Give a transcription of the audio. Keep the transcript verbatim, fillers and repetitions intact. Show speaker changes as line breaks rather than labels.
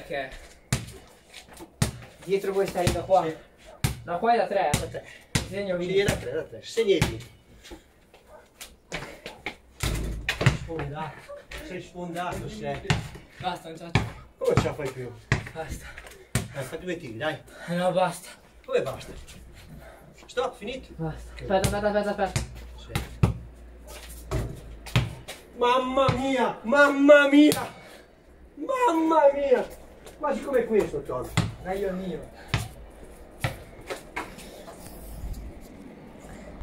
Ok. Dietro questa riga qua. Sì. No, qua è da tre.
Da tre.
Segno
Sì, da tre, da tre. Segneti. Sfondato. Sei sfondato, sei.
Basta, non ce la faccio.
Come ce la fai più?
Basta.
Dai, fai due tiri, dai.
No, basta.
Come basta? Stop, finito.
Basta. Aspetta, aspetta, aspetta, aspetta.
Sì. Mamma mia, mamma mia, mamma mia. Quasi come questo, Tom.
Meglio il mio.